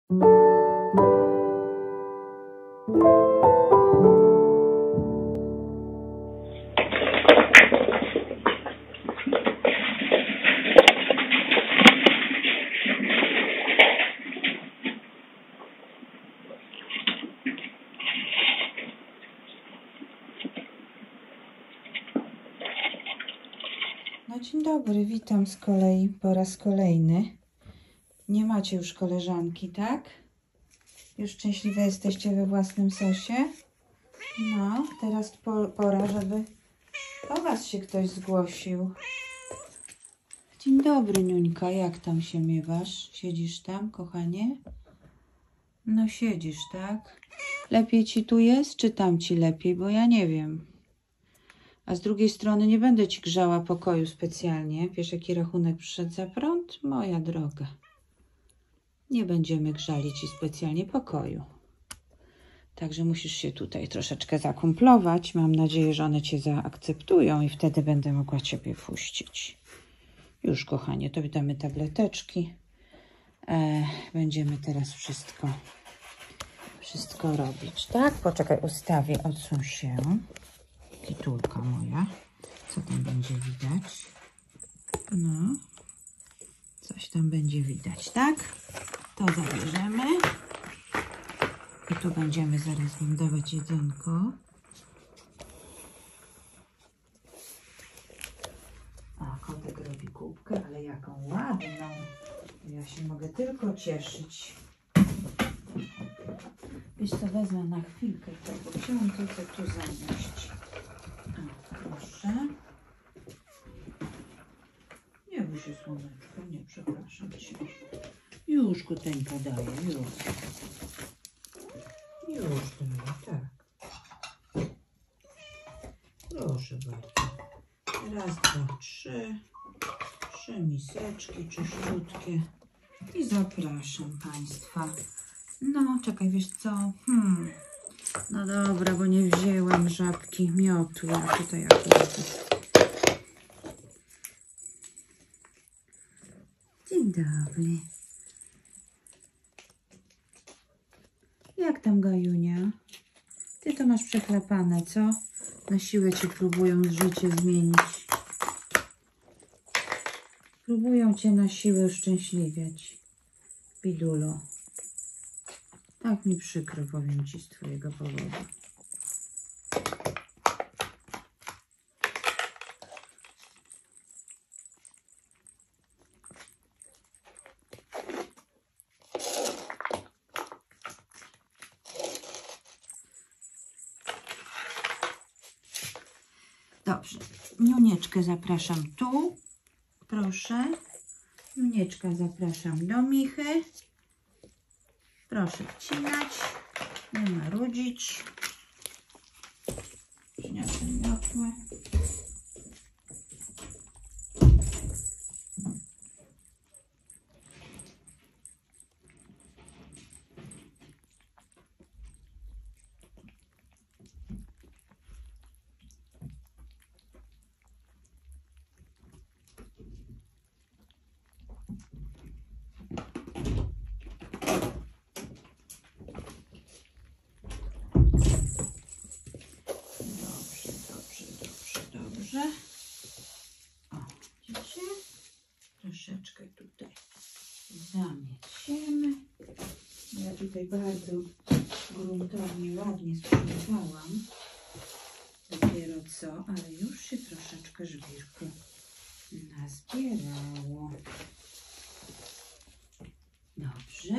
No dzień dobry, witam z kolei po raz kolejny. Nie macie już koleżanki, tak? Już szczęśliwe jesteście we własnym sosie? No, teraz pora, żeby po was się ktoś zgłosił. Dzień dobry, Niuńka, jak tam się miewasz? Siedzisz tam, kochanie? No siedzisz, tak? Lepiej ci tu jest, czy tam ci lepiej? Bo ja nie wiem. A z drugiej strony nie będę ci grzała pokoju specjalnie. Wiesz, jaki rachunek przyszedł za prąd? Moja droga. Nie będziemy grzali ci specjalnie pokoju. Także musisz się tutaj troszeczkę zakumplować. Mam nadzieję, że one cię zaakceptują i wtedy będę mogła ciebie puścić. Już, kochanie, to damy tableteczki. Będziemy teraz wszystko robić, tak? Poczekaj, ustawię, odsuń się. Kitulka moja. Co tam będzie widać? No. Coś tam będzie widać, tak? To zabierzemy. I tu będziemy zaraz wam dawać jedzonko. A, kotek robi kubkę, ale jaką ładną. Ja się mogę tylko cieszyć. Wiesz co, wezmę na chwilkę tego. Chciałam tylko tu zanieść. O, proszę. Nie bój się, słoneczko. Nie, przepraszam cię. Już kuteńka daję, już. Już daję, tak. Proszę bardzo. Raz, dwa, trzy. 3 miseczki czyściutkie. I zapraszam Państwa. No, czekaj, wiesz co? No dobra, bo nie wzięłam żabki miotu. Ja tutaj akurat. Dzień dobry. Jak tam, Gajunia? Ty to masz przechlapane, co? Na siłę cię próbują życie zmienić. Próbują cię na siłę uszczęśliwiać. Bidulo. Tak mi przykro, powiem ci, z twojego powodu. Dobrze. Niunieczkę zapraszam tu. Proszę. Niunieczka zapraszam do Michy. Proszę wcinać. Nie marudzić. Przyniosę miotłę. Dobrze. O, widzicie? Troszeczkę tutaj zamieciemy. Ja tutaj bardzo gruntownie, ładnie sprzątałam. Dopiero co, ale już się troszeczkę żwirku nazbierało. Dobrze.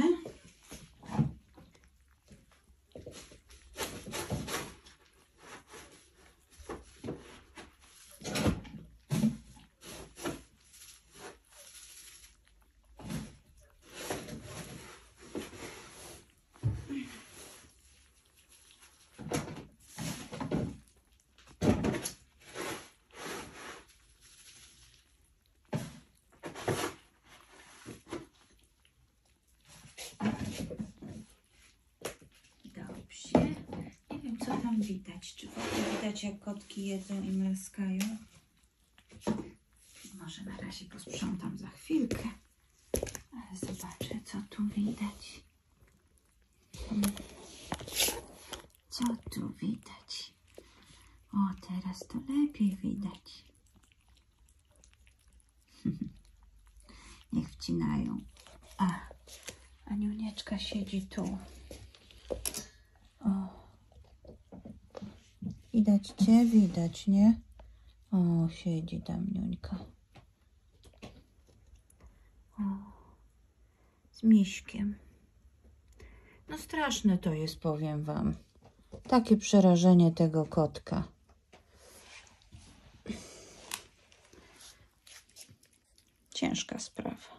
Widać, czy w ogóle widać, jak kotki jedzą i mlaskają? Może na razie posprzątam za chwilkę, ale zobaczę, co tu widać. ścinają. A Niunieczka siedzi tu. O. Widać cię? Widać, nie? O, siedzi tam Niuńka. O. Z miśkiem. No straszne to jest, powiem wam. Takie przerażenie tego kotka. Ciężka sprawa.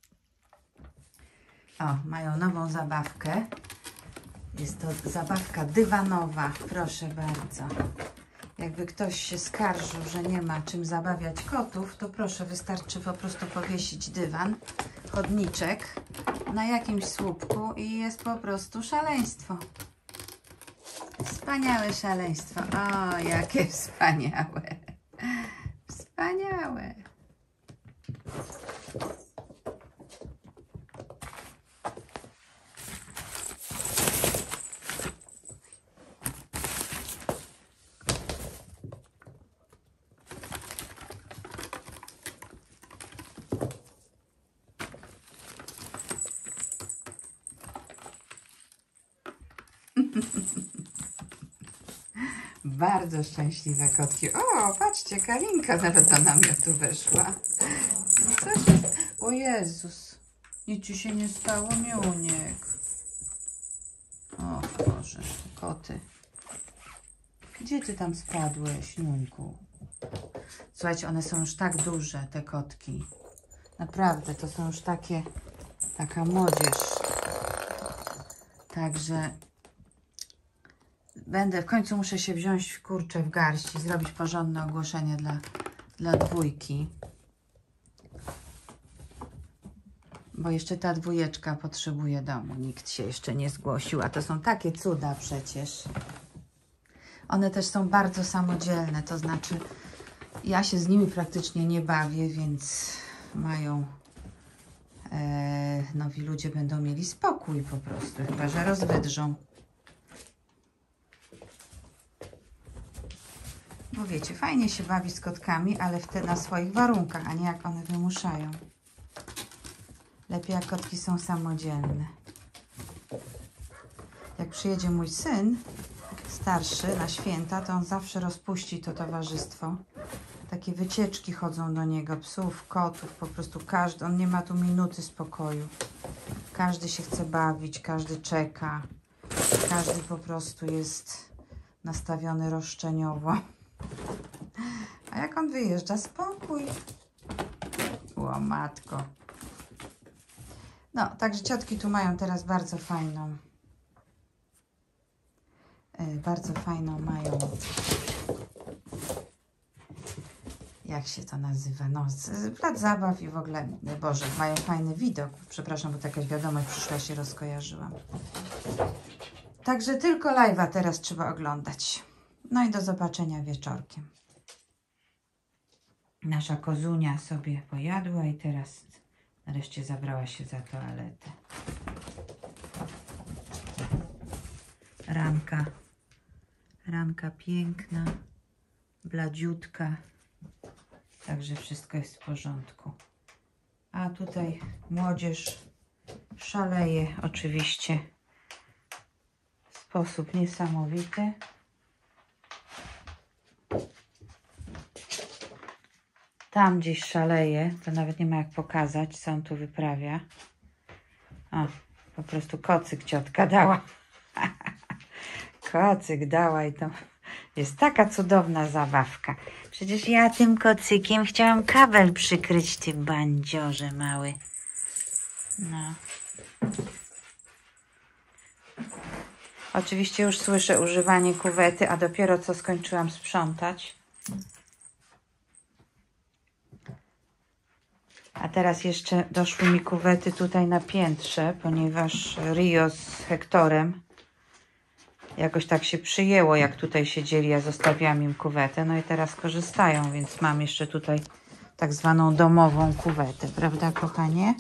O, mają nową zabawkę. Jest to zabawka dywanowa. Proszę bardzo. Jakby ktoś się skarżył, że nie ma czym zabawiać kotów, to proszę, wystarczy po prostu powiesić dywan, chodniczek na jakimś słupku i jest po prostu szaleństwo. Wspaniałe szaleństwo. O, jakie wspaniałe. Wspaniałe. Bardzo szczęśliwe kotki. O, patrzcie, Karinka nawet do namiotu weszła. No co się... O Jezus. Nic ci się nie stało, Miuniek. O Boże, koty. Gdzie ty tam spadłeś, Niuńku? Słuchajcie, one są już tak duże, te kotki. Naprawdę, to są już taka młodzież. Także... w końcu muszę się wziąć, kurczę, w garść i zrobić porządne ogłoszenie dla dwójki. Bo jeszcze ta dwójeczka potrzebuje domu. Nikt się jeszcze nie zgłosił, a to są takie cuda przecież. One też są bardzo samodzielne, to znaczy ja się z nimi praktycznie nie bawię, więc mają... nowi ludzie będą mieli spokój po prostu, chyba że rozwydrzą. Bo wiecie, fajnie się bawi z kotkami, ale na swoich warunkach, a nie jak one wymuszają. Lepiej jak kotki są samodzielne. Jak przyjedzie mój syn, starszy, na święta, to on zawsze rozpuści to towarzystwo. Takie wycieczki chodzą do niego, psów, kotów, po prostu każdy, on nie ma tu minuty spokoju. Każdy się chce bawić, każdy czeka. Każdy po prostu jest nastawiony roszczeniowo. A jak on wyjeżdża? Spokój. O matko. No, także ciotki tu mają teraz bardzo fajną mają, jak się to nazywa, no, plac zabaw i w ogóle, Boże, mają fajny widok. Przepraszam, bo jakaś wiadomość przyszła, się rozkojarzyłam. Także tylko live'a teraz trzeba oglądać. No i do zobaczenia wieczorkiem. Nasza kozunia sobie pojadła i teraz nareszcie zabrała się za toaletę. Ranka piękna, bladziutka. Także wszystko jest w porządku. A tutaj młodzież szaleje oczywiście w sposób niesamowity. Tam gdzieś szaleje, to nawet nie ma jak pokazać, co on tu wyprawia. O, po prostu kocyk ciotka dała. Kocyk dała i to jest taka cudowna zabawka. Przecież ja tym kocykiem chciałam kabel przykryć, ty bandziorze mały. No. Oczywiście już słyszę używanie kuwety, a dopiero co skończyłam sprzątać. A teraz jeszcze doszły mi kuwety tutaj na piętrze, ponieważ Rio z Hektorem jakoś tak się przyjęło, jak tutaj siedzieli, ja zostawiłam im kuwetę. No i teraz korzystają, więc mam jeszcze tutaj tak zwaną domową kuwetę, prawda, kochanie?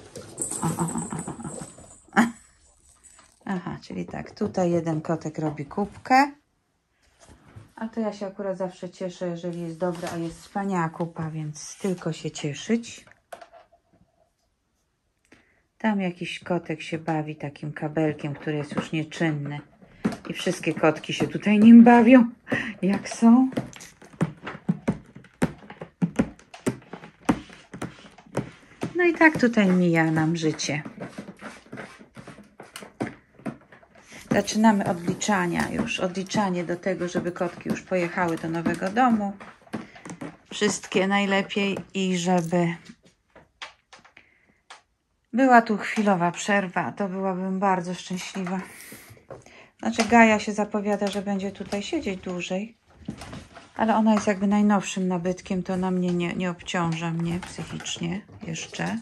Aha, czyli tak, tutaj jeden kotek robi kubkę, a to ja się akurat zawsze cieszę, jeżeli jest dobra, a jest wspaniała kupa, więc tylko się cieszyć. Tam jakiś kotek się bawi takim kabelkiem, który jest już nieczynny. I wszystkie kotki się tutaj nim bawią, jak są. No i tak tutaj mija nam życie. Zaczynamy odliczania już. Odliczanie do tego, żeby kotki już pojechały do nowego domu. Wszystkie najlepiej i żeby była tu chwilowa przerwa, to byłabym bardzo szczęśliwa. Znaczy Gaja się zapowiada, że będzie tutaj siedzieć dłużej. Ale ona jest jakby najnowszym nabytkiem, to na mnie nie obciąża mnie psychicznie jeszcze.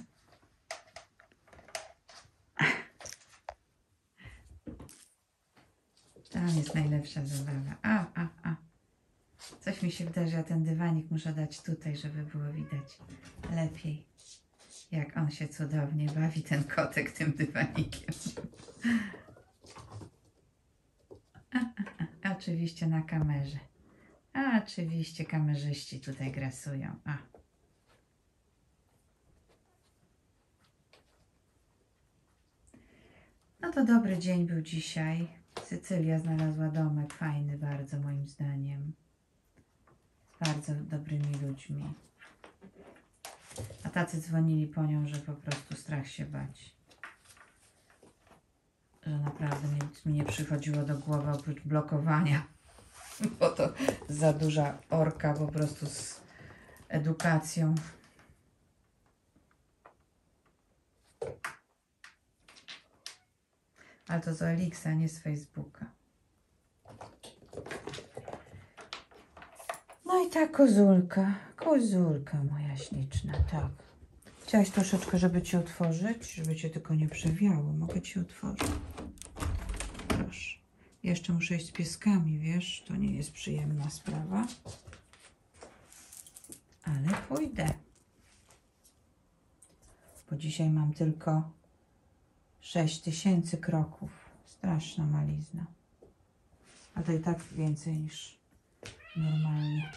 Tam jest najlepsza zabawa. Coś mi się wydarzy, a ten dywanik muszę dać tutaj, żeby było widać lepiej, jak on się cudownie bawi, ten kotek, tym dywanikiem. Oczywiście na kamerze. Oczywiście kamerzyści tutaj grasują. No to dobry dzień był dzisiaj. Sycylia znalazła domek fajny bardzo, moim zdaniem. Z bardzo dobrymi ludźmi. A tacy dzwonili po nią, że po prostu strach się bać. Że naprawdę nic mi nie przychodziło do głowy oprócz blokowania. Bo to za duża orka po prostu z edukacją. Ale to z Elixa, nie z Facebooka. No i ta kozulka. Kozulka moja śliczna, tak. Chciałaś troszeczkę, żeby Ci otworzyć? Żeby Cię tylko nie przewiało. Mogę Ci otworzyć. Proszę. Jeszcze muszę iść z pieskami, wiesz? To nie jest przyjemna sprawa. Ale pójdę. Bo dzisiaj mam tylko 6000 kroków. Straszna malizna. A to i tak więcej niż normalnie.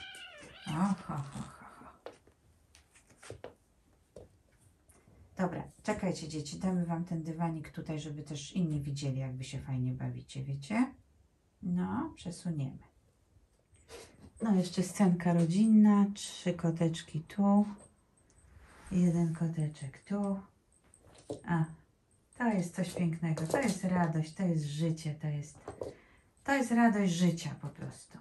Dobra, czekajcie dzieci, damy Wam ten dywanik tutaj, żeby też inni widzieli, jak Wy się fajnie bawicie, wiecie? No, przesuniemy. No, jeszcze scenka rodzinna, 3 koteczki tu, 1 koteczek tu. To jest coś pięknego, to jest radość, to jest życie, to jest radość życia po prostu.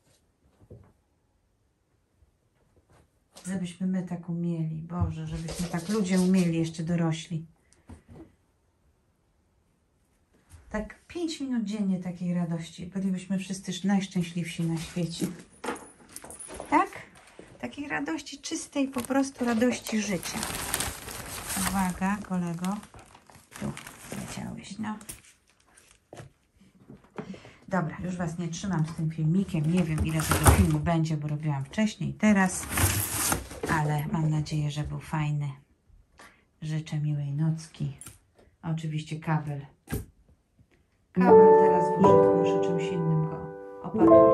Żebyśmy my tak umieli, Boże, żebyśmy tak ludzie umieli, jeszcze dorośli. Tak 5 minut dziennie takiej radości, bylibyśmy wszyscy najszczęśliwsi na świecie. Tak? Takiej radości czystej, po prostu radości życia. Uwaga, kolego. Tu leciałeś, no. Dobra, już Was nie trzymam z tym filmikiem. Nie wiem, ile tego filmu będzie, bo robiłam wcześniej, teraz. Ale mam nadzieję, że był fajny. Życzę miłej nocki. Oczywiście kabel. Kabel teraz w użytku, muszę czymś innym go opatruję.